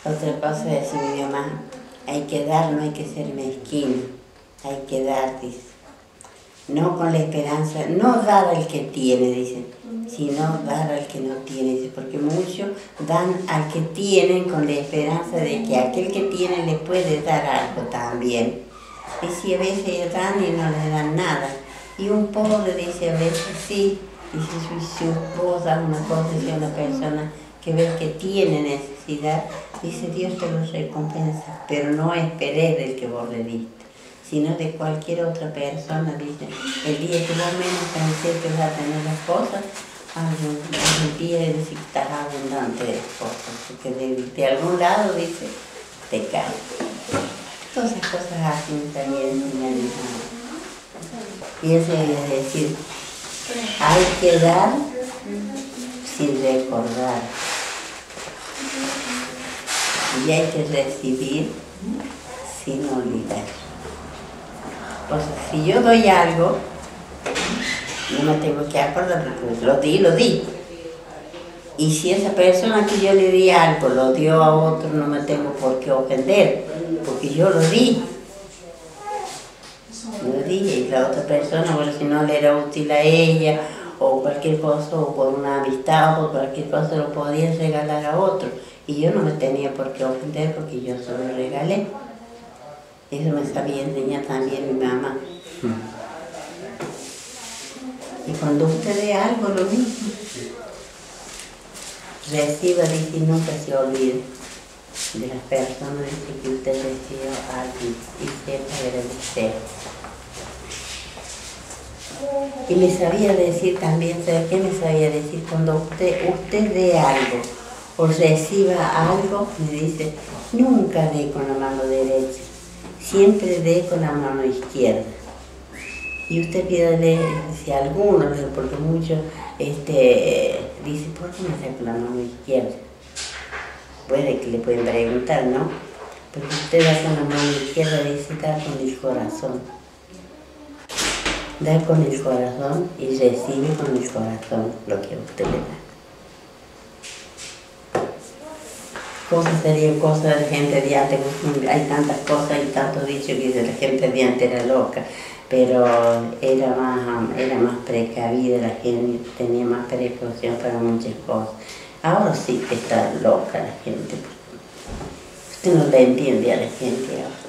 Otra cosa es mi mamá, hay que dar, no hay que ser mezquino, hay que dar, dice. No con la esperanza, no dar al que tiene, dice, sino dar al que no tiene, dice, porque muchos dan al que tienen con la esperanza de que aquel que tiene le puede dar algo también. Y si a veces dan y no le dan nada. Y un pobre dice a veces sí, dice, si vos das una cosa a una persona que ves que tiene necesidad, dice Dios te lo recompensa, pero no esperes del que vos le diste, sino de cualquier otra persona, dice, el día que vos menos pensés que vas a tener las cosas, algún día dice que estás abundante de cosas, porque de algún lado, dice, te cae. Todas esas cosas así también me han enseñado. Y eso es decir, hay que dar sin recordar. Y hay que recibir sin olvidar. O sea, si yo doy algo, no me tengo que acordar, porque lo di. Y si esa persona que yo le di algo lo dio a otro, no me tengo por qué ofender, porque yo lo di. Lo di y la otra persona, bueno, si no le era útil a ella, o cualquier cosa, o por una amistad, o por cualquier cosa, lo podía regalar a otro. Y yo no me tenía por qué ofender porque yo solo lo regalé. Eso me sabía enseñar también mi mamá. Y cuando usted dé algo, lo mismo. Reciba, dice, y nunca se olvide de las personas que usted recibió a alguien y sepa agradecer. Y me sabía decir también, ¿sabe qué me sabía decir? Cuando usted dé algo o reciba algo, me dice, nunca dé con la mano derecha, siempre dé con la mano izquierda. Y usted pídale, si alguno, porque muchos dice, ¿por qué me da con la mano izquierda? Puede que le pueden preguntar, ¿no? Porque usted da con la mano izquierda, dice, da con el corazón. Da con el corazón y recibe con el corazón lo que usted le da. Cosas serían cosas de gente de antes, hay tantas cosas y tantos dichos que la gente de antes era loca, pero era más precavida la gente, tenía más precaución para muchas cosas. Ahora sí que está loca la gente, usted no le entiende a la gente ahora.